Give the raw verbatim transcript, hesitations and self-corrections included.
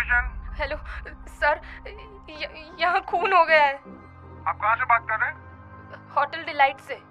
Station. Hello sir, य- यहाँ खून हो गया है। आप कहाँ से बात कर रहे हैं? होटल डिलाइट से।